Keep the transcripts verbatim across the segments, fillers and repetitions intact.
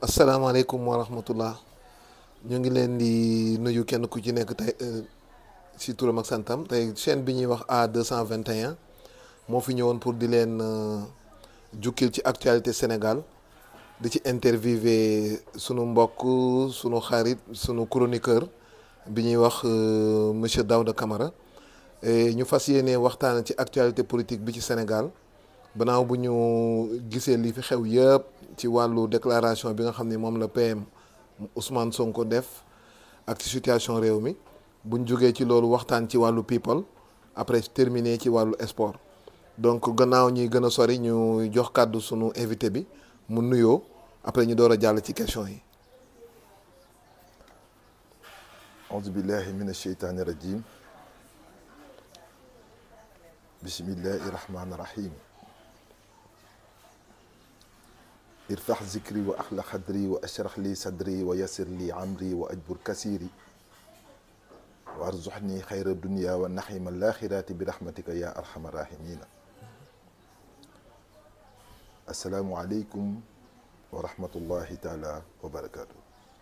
asalaamaaleykum wa rahmatullah ñu ngi leen di nuyu kenn ku ci nekk tey si turam ak santam tey chaîne bi ñuy wax A deux cent vingt et un moo fi ñëwoon pour di leen jukkil ci actualité Sénégal di ci interviewé sunu mbokk sunu xarit sunu chroniqueur bi ñuy wax monsieur Daouda Camara ñu fas yéene waxtaan ci actualité politique bi ci Sénégal banaaw bu ñu gisee li fi xew yëpp ci wàllu déclaration bi nga xam ne moom la P M Ousmane Sonko def ak ci situation réew mi buñ jógee ci loolu waxtaan ci wàllu people après terminer ci wàllu sport donc gannaaw ñuy gën a sori ñu jox kàddu sunu invité bi mu nuyoo après ñu door a jàll ci question yi. auzu billahi min asheytaani rajim bismillahi rahmaani rahim irfax zikri wa axla xadri wa ashrax li sadri wa yasir li amri wa ajbur kasiri wa arzuxni xayra dunia wa naxima laaxirati bi raxmatika ya arxama rahimina asalaamu aleykum wa rahmatullahi taala wa barakaatu.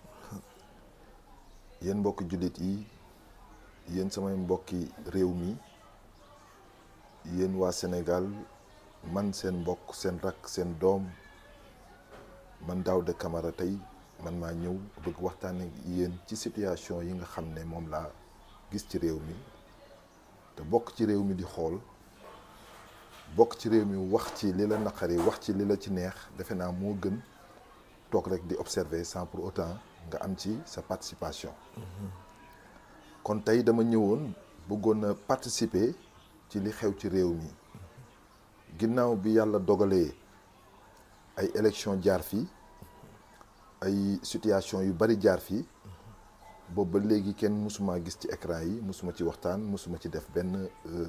yéen mbokki jullit yi yéen samay mbokki réew mi yéen waa Sénégal man seen mbokk seen rakk seen doom man Daouda Camara tey man maa ñëw bëgg waxtaan ak yéen ci situation yi nga xam ne moom laa gis ci réew mi te bokk ci réew mi di xool bokk ci réew mi wax ci li la naqari wax ci li la ci neex defe naa moo gën toog rek di observer sans pour autant nga am ci sa participation. kon tey dama ñëwoon bëggoon a participer ci li xew ci réew mi ginnaaw bi yàlla dogalee ay élection jaar fii ay situation yu bari jaar fii boobu ba léegi kenn mësuma gis ci écran yi mësuma ci waxtaan mësuma ci def benn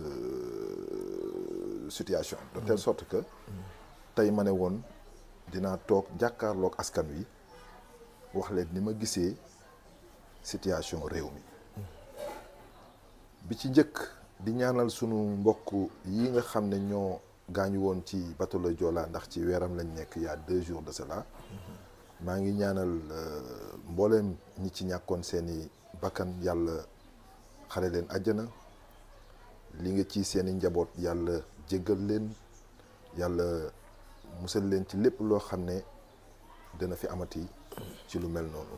situation de telle sorte que tey ma ne woon dinaa toog jàkkaarloog askan wi wax leen ni ma gisee situation réew mi bi ci njëkk di ñaanal sunu mbokk yi nga xam ne ñoo gaañu woon ci bateau le Joola ndax ci weeram lañ nekk il y a deux jours de cela maa ngi ñaanal mbooleem ñi ci ñàkkoon seeni bakkan yàlla xare leen àjjana li nga ci seeni njaboot yàlla jéggal leen yàlla musal leen ci lépp loo xam ne dina fi amati ci lu mel noonu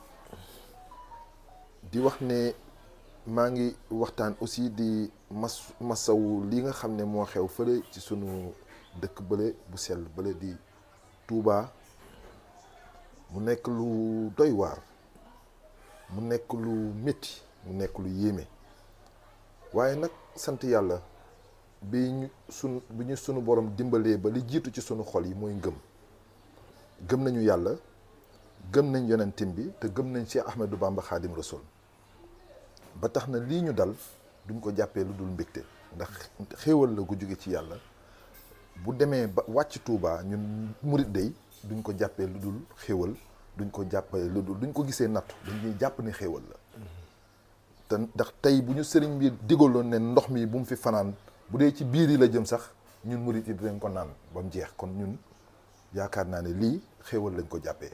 di wax ne maa ngi waxtaan aussi di mas masawu li nga xam ne moo xew fële ci sunu dëkk bële bu sell bële di Touba mu nekk lu doy waar mu nekk lu métti mu nekk lu yéeme waaye nag sant yàlla bi ñu sunu bi ñu sunu borom dimbalee ba li jiitu ci sunu xol yi mooy ngëm gëm nañu yàlla gëm nañ yonentim bi te gëm nañ Cheikh Ahmadou Bamba Khadim Rasoul ba tax na lii ñu dal duñ ko jàppee lu dul mbégte ndax xéewal la gu jóge ci yàlla bu demee ba wàcc Touba ñun murit day duñ ko jàppee lu dul xéewal duñ ko jàppee lu dul duñ ko gisee nattu dañuy jàpp ne xéewal la te ndax tey bu ñu sëriñ bi digaloon ne ndox mi bu mu fi fanaan bu dee ci biir yi la jëm sax ñun murit yi dinañ ko naan ba mu jeex kon ñun yaakaar naa ne lii xéewal lañ ko jàppee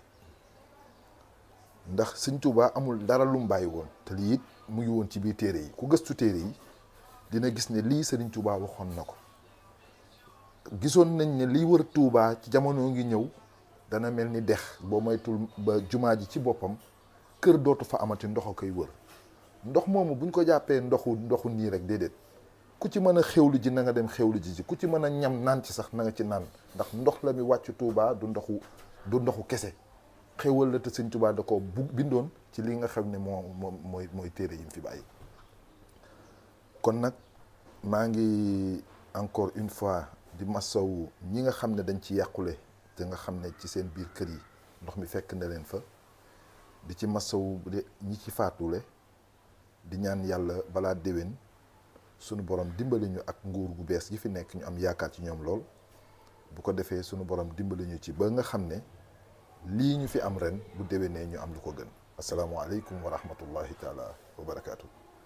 ndax sëñ Touba amul dara lu mu bàyyi woon te lii it mu ngi woon ci biir téere yi ku gëstu téere yi dina gis ne lii sëriñ Touba waxoon na ko gisoon nañ ne liy wër Touba ci jamono ngi ñëw dana mel ni dex boo moytul ba jumaa ji ci boppam kër dootu fa amati ndox a koy wër ndox moomu buñ ko jàppee ndoxu ndoxu nii rek déedéet ku ci mën a xewlu ji na nga dem xewlu ji ji ku ci mën a ñam naan ci sax na nga ci naan ndax ndox la mi wàcc Touba du ndoxu du ndoxu kese xewal la te sëñ Touba da ko bu bindoon ci li nga xam ne moo moom mooy mooy téere yi mu fi bàyyi kon nag maa ngi encore une fois di masawu ñi nga xam ne dañ ci yàqule te nga xam ne ci seen biir kër yi ndox mi fekk na leen fa di ci masawu de ñi ci faatule di ñaan yàlla balaa déwén sunu borom dimbali ñu ak nguur gu bees gi fi nekk ñu am yaakaar ci ñoom lool bu ko defee sunu borom dimbali ñu ci ba nga xam ne lii ñu fi am ren bu déwénee ñu am lu ko gën asalaamualeykum wa rahmatullahi taala wa barakaatu.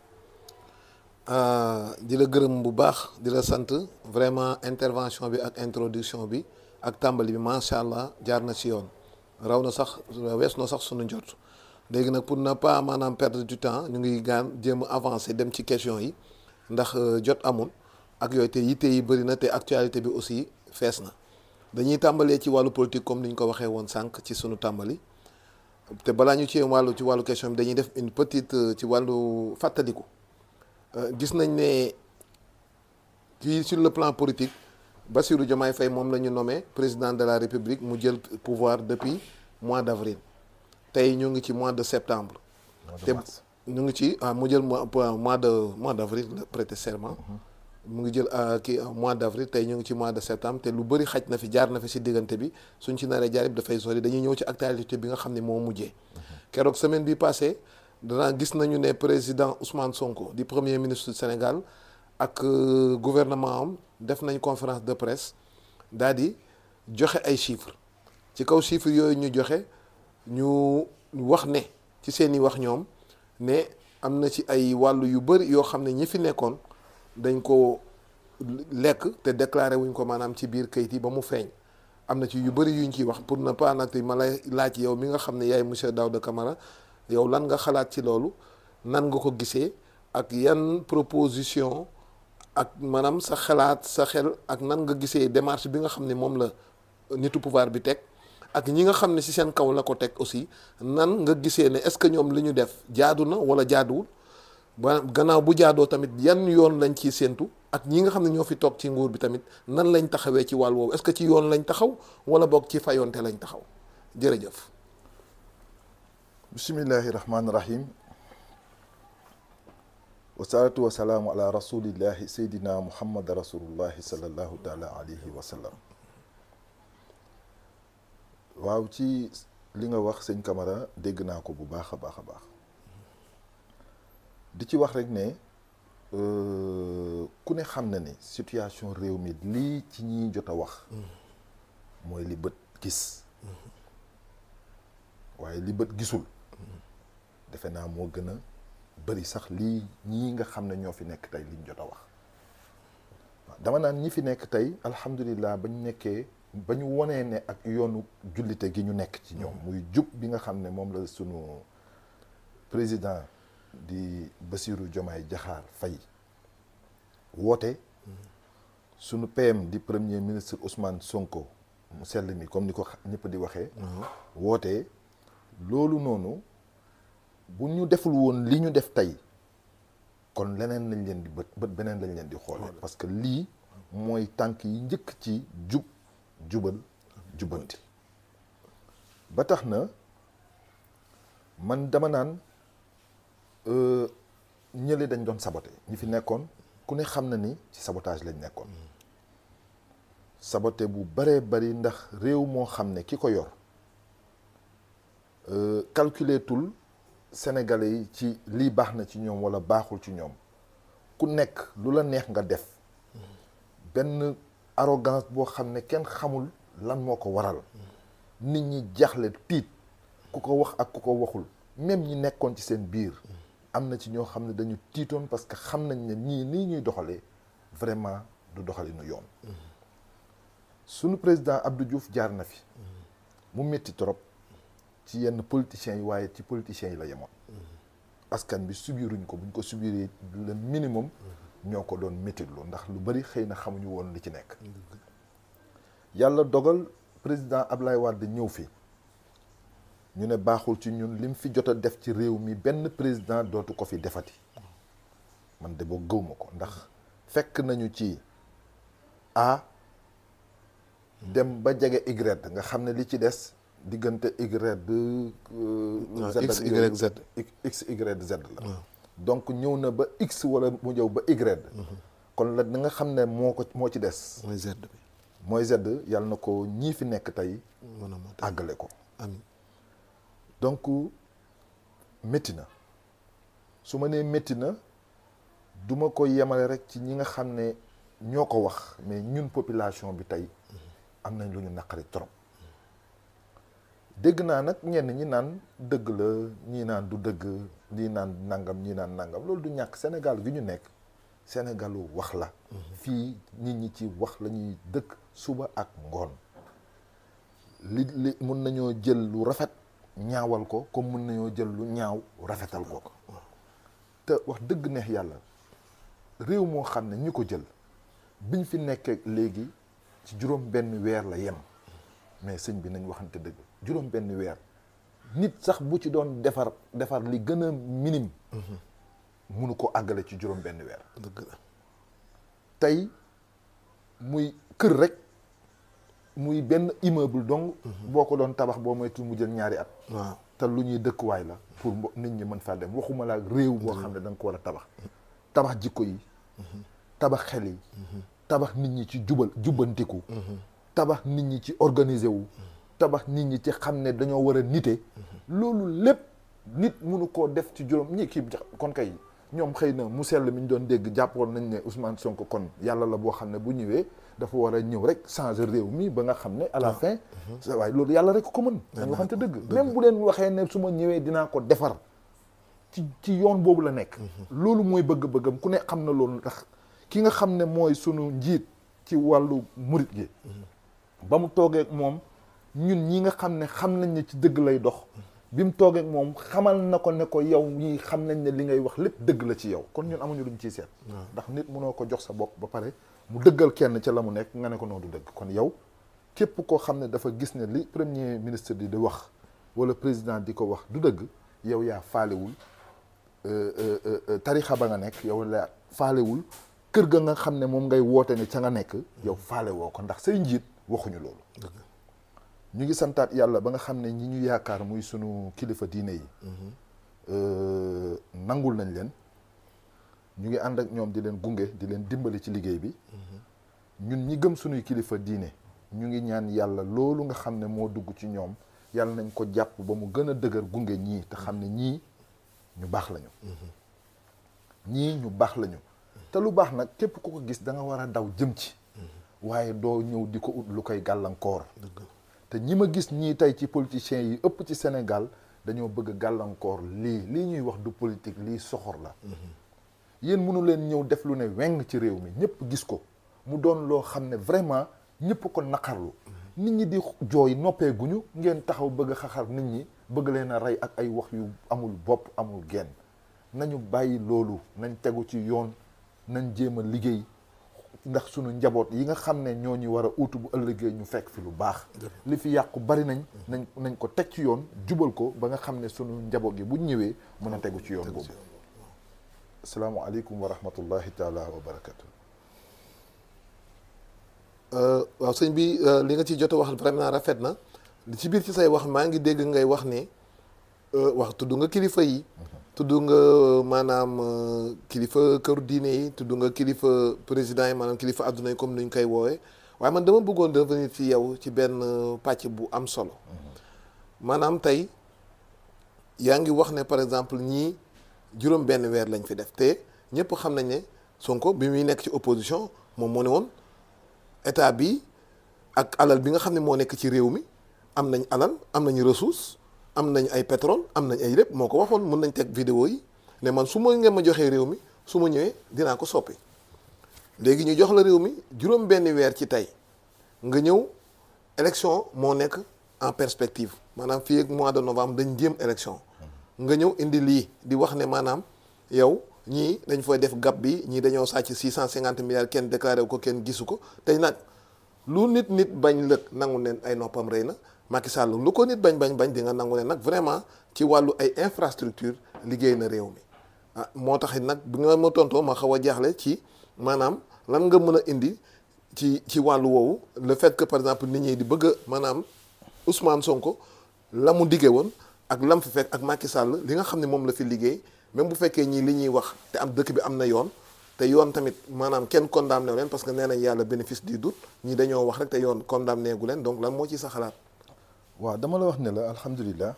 di la gërëm bu baax di la sant vraiment intervention bi ak introduction bi ak tàmbali bi macha allah jaar na ci yoon raw na sax wees na sax sunu njort léegi nag pour ne pas maanaam perdre du temps ñu ngi gaan jéem a avancer dem ci question yi ndax jot amul ak yooyu te yitte yi bëri na te actualité bi aussi fees na dañuy tàmbalee ci wàllu politique comme ni ñu ko waxee woon sànq ci sunu tàmbali te balaa ñu ci wàllu ci wàllu question bi dañuy def une petite ci wàllu fàttaliku gis nañ ne ci sur le plan politique Bassirou Diomaye Faye moom la ñu nommé président de la République mu jël pouvoir depuis mois d'avril tey ñu ngi ci mois de septembre te ñu ngi ci ah mu jël mois de mois d'avril la prêter serment mu ngi jël kii mois d'avril tey ñu ngi ci mois de septembre te lu bëri xaj na fi jaar na fi si diggante bi suñ ci naree jaar dafay sori dañuy ñëw ci actualité bi nga xam ne moo mujjee keroog semaine bi passée danaa gis nañu ne président Ousmane Sonko di premier ministre du Sénégal ak gouvernement am def nañ conférence de presse daal di joxe ay chiffres ci kaw chiffres yooyu ñu joxe ñu wax ne ci seeni wax ñoom ne am na ci ay wàllu yu bëri yoo xam ne ñi fi nekkoon dañ ko lekk te déclaré wuñ ko maanaam ci biir kayit yi ba mu feeñ am na ci yu bëri yuñ ciy wax pour ne pas nag ma lay laaj yow mi nga xam ne yaay monsieur Daouda Camara yow lan nga xalaat ci loolu nan nga ko gisee ak yan proposition ak maanaam sa xalaat sa xel ak nan nga gisee démarche bi nga xam ne moom la nitu pouvoir bi teg ak ñi nga xam ne ci seen kaw la ko teg aussi nan nga gisee ne est-ce que ñoom li ñu def jaadu na wala jaaduwul ba gannaaw bu jaadoo tamit yan yoon lañ ciy séentu ak ñi nga xam ne ñoo fi toog ci nguur bi tamit nan lañ taxawee ci wàll woowu est-ce que ci yoon lañ taxaw wala boog ci fayonte lañ taxaw jërëjëf. bismillahi rahmaani rahim wasalaatu wasalaamu ala rasulillahi seydina muhammad rasulullahi sallallahu taala alayhi wa sallam. waaw ci li nga wax sëñ Camara dégg naa ko bu baax a baax a baax di ci wax rek ne ku ne xam na ne situation réew mi lii ci ñiy jot a wax mooy li bët gis waaye li bët gisul defe naa moo gën a bari sax lii ñii nga xam ne ñoo fi nekk tey liñ jot a wax waaw dama naan ñi fi nekk tey alhamdulilah bañ nekkee ba ñu wonee ne ak yoonu jullite gi ñu nekk ci ñoom muy jub bi nga xam ne moom la sunu président di Bassirou Diomaye Diakhar Faye woote sunu P M di premier ministre Ousmane Sonko mu sell mi comme ni ko ñëpp di waxee woote loolu noonu bu ñu deful woon li ñu def tey kon leneen lañ leen di bët bët beneen lañ leen di xoole parce que lii mooy tànk yi njëkk ci jub jubal jubanti ba tax na man dama naan ñële dañ doon saboté ñi fi nekkoon ku ne xam na ni ci sabotage lañ nekkoon saboté bu baree bari ndax réew moo xam ne ki ko yor calculer tul sénégalais yi ci lii baax na ci ñoom walla baaxul ci ñoom ku nekk lu la neex nga def benn arrogance boo xam ne kenn xamul lan moo ko waral nit ñi jaaxle tiit ku ko wax ak ku ko waxul même ñi nekkoon ci seen biir am na ci ñoo xam ne dañu tiitoon parce que xam nañ ne ñii nii ñuy doxalee vraiment du doxalinu yoon sunu président Abdou Diouf jaar na fi mu métti trop ci yenn politiciens yi waaye ci politiciens yi la yemoon askan bi subiruñ ko buñ ko subiree le minimum ñoo ko doon méttitlu ndax lu bari xëy na xamuñu woon li ci nekk yàlla dogal président Ablaye Wade ñëw fi ñu ne baaxul ci ñun lim fi jot a def ci réew mi benn président dootu ko fi defati man de boo gëw ma ko ndax fekk nañu ci A dem ba jege Y nga xam ne li ci des diggante Y de X Y Z X Y Z la donc ñëw na ba X wala mu ñëw ba Y kon la da nga xam ne moo ko moo ci des mooy Z bi mooy Z yàlla na ko ñii fi nekk tey àggale ko amiin donc métti na su ma nee métti na du ma ko yemale rek ci ñi nga xam ne ñoo ko wax mais ñun population bi tey am nañ lu ñu naqari trop dégg naa nag ñenn ñi naan dëgg la ñii naan du dëgg ñii naan nangam ñii naan nangam loolu du ñàkk Sénégal gi ñu nekk Sénégalu wax la fii nit ñi ci wax la ñuy dëkk suba ak ngoon li li mun nañoo jël lu rafet ñaawal ko comme mun nañoo jël lu ñaaw rafetal ko te wax dëgg neex yàlla réew moo xam ne ñi ko jël biñ fi nekkee léegi ci juróom benn weer la yem mais sëñ bi nañ waxante dëgg juróom benn weer nit sax bu ci doon defar defar li gën a minime munu ko àggale ci juróom benn weer dëgg la tey muy kër rek muy benn immeuble donc boo ko doon tabax boo moytu mu jël ñaari at waaw te lu ñuy dëkkuwaay la pour nit ñi mën faa dem waxuma la réew boo xam ne da nga ko war a tabax tabax jikko yi tabax xel yi tabax nit ñi ci jubal jubbantiku tabax nit ñi ci organiser wu tabax nit ñi ci xam ne dañoo war a nite loolu lépp nit mënu koo def ci juróom ñi kii kon kay ñoom xëy na mu sell mi ñu doon dégg jàppoon nañ ne Ousmane Sonko kon yàlla la boo xam ne bu ñëwee dafa war a ñëw rek changer réew mi ba nga xam ne à la fin waaye loolu yàlla rek ko mën dañ waxante dëgg même bu leen waxee ne su ma ñëwee dinaa ko defar ci ci yoon boobu la nekk loolu mooy bëgg-bëggam ku ne xam na loolu ndax ki nga xam ne mooy sunu njiit ci wàllu murit gi ba mu toogee moom ñun ñi nga xam ne xam nañ ne ci dëgg lay dox bi mu toogee moom xamal na ko ne ko yow ñii xam nañ ne li ngay wax lépp dëgg la ci yow kon ñun amuñu luñ ciy seet ndax nit mënoo ko jox sa bopp ba pare mu dëggal kenn ca la mu nekk nga ne ko noonu du dëgg kon yow képp koo xam ne dafa gis ne li premier ministre di di wax wala président di ko wax du dëgg yow yaa faalewul tarixa ba nga nekk yow la faalewul kër ga nga xam ne moom ngay woote ne ca nga nekk yow faale woo ko ndax say njiit waxuñu loolu ñu ngi santaat yàlla ba nga xam ne ñi ñu yaakaar muy sunu kilifa diine yi nangul nañ leen ñu ngi ànd ak ñoom di leen gunge di leen dimbali ci liggéey bi ñun ñi gëm sunuy kilifa diine ñu ngi ñaan yàlla loolu nga xam ne moo dugg ci ñoom yàlla nañ ko jàpp ba mu gën a dëgër gunge ñii te xam ne ñii ñu baax lañu ñii ñu baax lañu te lu baax nag képp ku ko gis da nga war a daw jëm ci waaye doo ñëw di ko ut lu koy gàllankoor te ñi ma gis ñii tey ci politiciens yi ëpp ci Sénégal dañoo bëgg gàllankoor lii lii ñuy wax du politique lii soxor la yéen mënu leen ñëw def lu ne weng ci réew mi ñëpp gis ko mu doon loo xam ne vraiment ñëpp ko naqarlu nit ñi di jooy noppee guñu ngeen taxaw bëgg a xaxar nit ñi bëgg leen a rey ak ay wax yu amul bopp amul genn nañu bàyyi loolu nañ tegu ci yoon nañ jéem a liggéey ndax sunu njaboot yi nga xam ne ñoo ñu war a uutu bu ëllëgee ñu fekk fi lu baax li fi yàqu bari nañ nañ nañ ko teg ci yoon jubal ko ba nga xam ne sunu njaboot gi bu ñëwee mën a tegu ci yoon boobu asalaamaaleykum wa rahmatullahi taala wa barakatu waaw sëñ bi li nga ci jot a wax vraiment rafet na li ci biir ci say wax maa ngi dégg ngay wax ne wax tudd nga kilifa yi tudd nga maanaam kilifa këru diine yi tudd nga kilifa président yi maanaam kilifa adduna yi comme ni ñu koy woowee waaye man dama bëggoon revenir ci yow ci benn pàcc bu am solo maanaam tey yaa ngi wax ne par exemple ñii juróom benn weer lañ fi def te ñëpp xam nañ ne Sonko bi muy nekk ci opposition moom moo ne woon état bi ak alal bi nga xam ne moo nekk ci réew mi am nañ alal am nañu ressource am nañ ay pétrole am nañ ay lépp moo ko waxoon mën nañ teg vidéo yi ne man su ma ngeen ma joxee réew mi su ma ñëwee dinaa ko soppi léegi ñu jox la réew mi juróom benn weer ci tey nga ñëw élection moo nekk en perspective maanaam fii ak mois de novembre dañ jéem élection nga ñëw indi lii di wax ne maanaam yow ñii dañ fay def gap bi ñii dañoo sàcc six cent cinquante milliards kenn déclaré wu ko kenn gisu ko tey nag lu nit nit bañ lëg nangu neen ay noppam rëy na Macky Sall lu ko nit bañ bañ bañ di nga nangu ne nag vraiment ci wàllu ay infrastructure liggéey na réew mi ah moo tax nag bi nga ma tontoo ma xaw a jaaxle ci maanaam lan nga mën a indi ci ci wàllu woowu le fait que par exemple nit ñi di bëgg a maanaam Ousmane Sonko la mu diggee woon ak lam fi fekk ak Macky Sall li nga xam ne moom la fi liggéey même bu fekkee ñii li ñuy wax te am dëkk bi am na yoon te yoon tamit maanaam kenn condamné leen parce que nee nañ yàlla bénéfice du doute ñii dañoo wax rek te yoon condamné gu leen donc lan moo ci sa xalaat. waaw dama la wax ne la alhamdulilah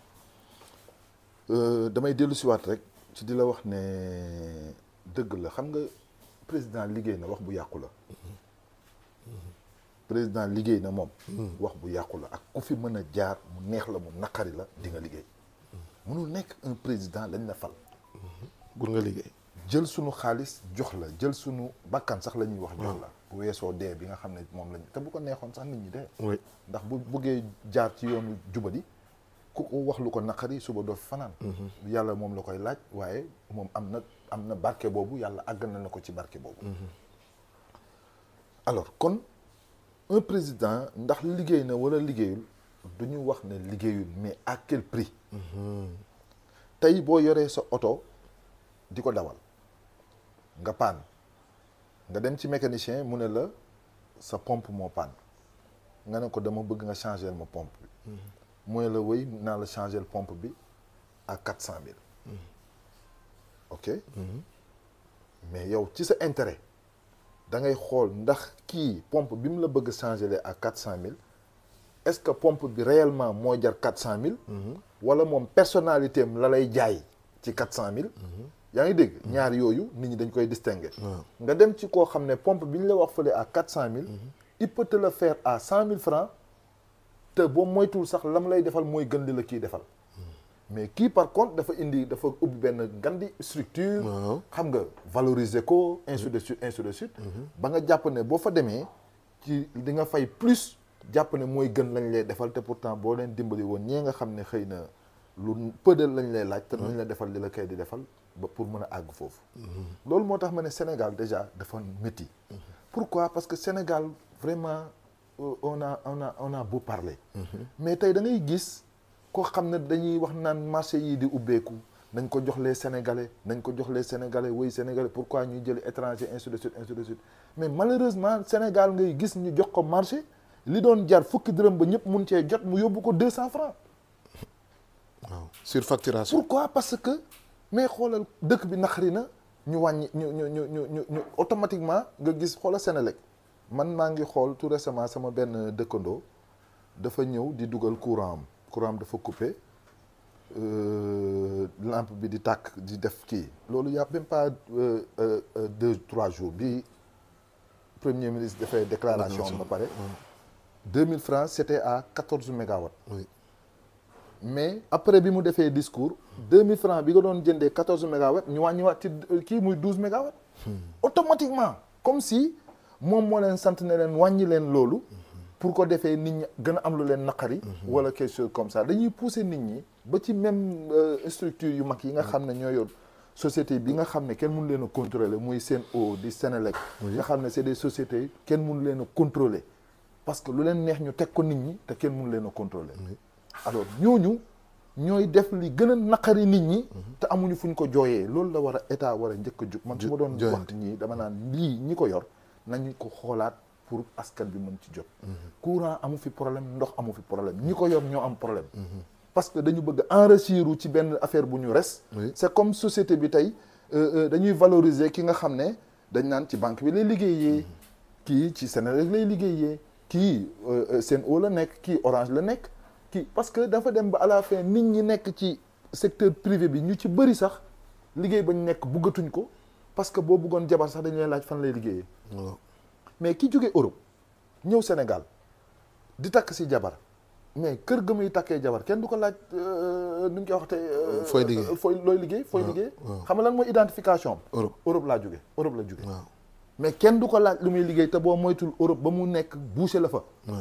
damay dellu siwaat rek ci di la wax ne dëgg la xam nga président liggéey na wax bu yàqu la président liggéey na moom wax bu yàqu la ak ku fi mën a jaar mu neex la mu naqari la di nga liggéey mënul nekk un président lañ la fal pour nga liggéey jël sunu xaalis jox la jël sunu bakkan sax la ñuy wax jox la bu weesoo dee bi nga xam ne moom lañ te bu ko neexoon sax nit ñi dee ndax bu buggee jaar ci yoonu jubadi ku ko wax lu ko naqari suba doo fanaan yàlla moom la koy laaj waaye moom am na am na barke boobu yàlla àggal na ko ci barke boobu alors kon un président ndax liggéey na wala liggéeyul du ñu wax ne liggéeyul mais à quel prix tey boo yoree sa oto di ko dawal nga paan nga dem ci mécanicien mu ne la sa pompe moo paan nga ne ko dama bëgg nga changer ma pompe bi mu ne la wéy naa la changer pompe bi à quatre cent mille ok mais yow ci sa intérêt da ngay xool ndax kii pompe bi mu la bëgg changer à quatre cent mille est-ce que pompe bi réellement moo jar quatre cent mille wala moom personnalité am la lay jaay ci quatre cent mille yaa ngi dégg ñaar yooyu nit ñi dañ koy distinguer nga dem ci koo xam ne pompe bi ñu la wax fële à quatre cent mille il peut te le faire à cent mille francs te boo moytuwul sax lam lay defal mooy gën di la kii defal mais kii par contre dafa indi dafa ubbi benn gandi structure xam nga valoriser ko ainsi de suite ainsi de suite ba nga jàpp ne boo fa demee ci di nga fay plus jàpp ne mooy gën lañ lay defal te pourtant boo leen dimbali woon ñee nga xam ne xëy na lu pëdal lañ lay laaj te nañ la defal li la koy di defal ba pour mën a àgg foofu loolu moo tax ma ne Sénégal déjà dafa métti pourquoi parce que Sénégal vraiment on a on a on a beau parler mais tey da ngay gis koo xam ne dañuy wax naan marché yi di ubbeeku nañ ko jox les Sénégalais nañ ko jox les Sénégalais woy Sénégalais pourquoi ñuy jëli étranger ainsi de suite ainsi de suite mais malheureusement Sénégal ngay gis ñu jox ko marché li doon jar fukki dërëm ba ñëpp mun cee jot mu yóbbu ko deux cents francs waaw surfacturation pourquoi parce que mais xoolal dëkk bi naqari na ñu wàññi ñu ñu ñu ñu ñu ñu automatiquement nga gis xoolal Sénélec man maa ngi xool tout récemment sama benn dëkkandoo dafa ñëw di dugal courant am courant am dafa coupé lampe bi di tàkk di def kii loolu y a même pas deux trois jours bi premier ministre dafay déclaration ba pare deux mille francs c'était à quatorze mégawatts mais après bi mu defee discours deux mille francs bi nga doon jëndee quatorze mégawatts ñu wàññiwaat ci kii muy douze mégawatts automatiquement comme si moom moo leen sant ne leen wàññi leen loolu pour ko defee nit ñi gën a am lu leen naqari wala quelque chose comme ça dañuy pousser nit ñi ba ci même structure yu mag yi nga xam ne ñoo yor société bi nga xam ne kenn mënu leen a contrôler muy Sen'Eau di Senelec nga xam ne c'est des sociétés kenn mënu leen a contrôler parce que lu leen neex ñu teg ko nit ñi te kenn mënu leen a contrôler alors ñooñu ñooy def li gën a naqari nit ñi te amuñu fu ñu ko jooyee loolu la war a état war a njëkk a jóg man su ma doon wax ñii dama naan lii ñi ko yor nañu ko xoolaat pour askan bi mën ci jot courant amu fi problème ndox amu fi problème ñi ko yor ñoo am problème parce que dañu bëgg enrichir ci benn affaire bu ñu res c'est comme société bi tey dañuy valoriser ki nga xam ne dañ naan ci banque bi lay liggéeyee kii ci Senelec lay liggéeyee kii Sen'Eau la nekk kii Orange la nekk kii parce que dafa dem ba à la fin nit ñi nekk ci secteur privé bi ñu ci bëri sax liggéey ba ñu nekk buggatuñ ko parce que boo bëggoon jabar sax dañu lay laaj fan lay liggéeyee mais ki jóge Europe ñëw Sénégal di takk si jabar mais kër ga muy takkee jabar kenn du ko laaj nu ñu koy wax te fooy liggéey fooy looy liggéey fooy liggéey xam nga lan mooy identification Europe Europe laa jóge Europe la jóge mais kenn du ko laaj lu muy liggéey te boo moytul Europe ba mu nekk bouché la fa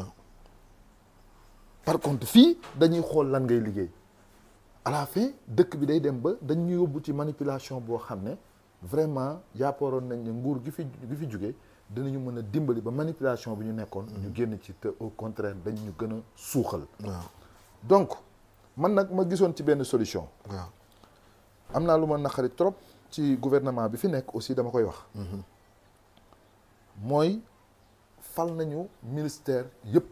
par contre fii dañuy xool lan ngay liggéey à la fin dëkk bi day dem ba dañuy yóbbu ci manipulation boo xam ne vraiment yaakaaroon nañ ne nguur gi fi gi fi jóge dinañu mën a dimbali ba manipulation bi ñu nekkoon ñu génn ci te au contraire dañ ñu gën a suuxal donc man nag ma gisoon ci benn solution waaw am naa lu ma naqari trop ci gouvernement bi fi nekk aussi dama koy wax mooy fal nañu ministère yëpp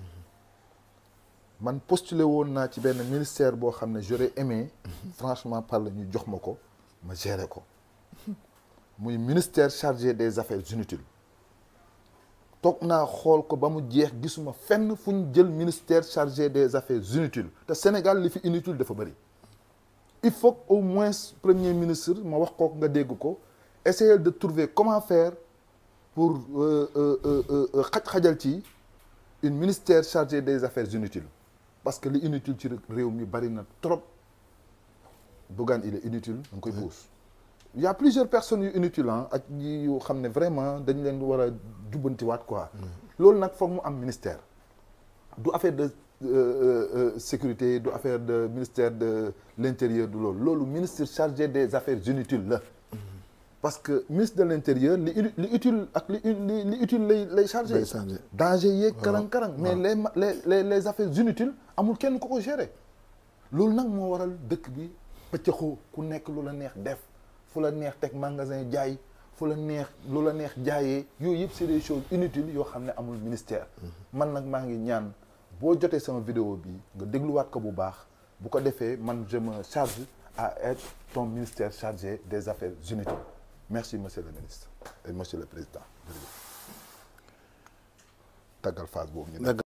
man postulé woon naa ci benn ministère boo xam ne j'aurais aimé franchement parler ñu jox ma ko ma gérer ko muy ministère chargé des affaires inutiles toog naa xool ko ba mu jeex gisuma fenn fu ñu jël ministère chargé des affaires inutiles te Sénégal li fi inutile dafa bëri il faut au moins premier ministre ma wax ko nga dégg ko essayer de trouver comment faire pour xaj-xajal ci une ministère chargé des affaires inutiles parce que li inutile ci réew mi bari na trop Bougane il est inutile da nga koy puus il y a plusieurs personnes yu inutiles ak yu xam ne vraiment dañ leen war a jubbantiwaat quoi. loolu nag foog mu am ministère du affaire de euh, euh, sécurité du affaire de ministère de l'intérieur du loolu loolu ministre chargé des affaires inutiles la. parce que ministre de l'intérieur li li utile ak li li li utile lay lay chargé. danger yeeg karang-karang mais les les les les affaires inutiles amul kenn ku ko gérer. loolu nag moo waral dëkk bi pëccëxoo ku nekk lu la neex def fu la neex teg magasin jaay fu la neex lu la neex jaayee yooyu yëpp c'est des choses inutiles yoo xam ne amul ministère. man nag maa ngi ñaan boo jotee sama vidéo bi nga dégluwaat ko bu baax bu ko defee man je me charge à être ton ministère chargé des affaires inutiles. Merci monsieur le ministre et monsieur le président. tàggal phase boobu ñu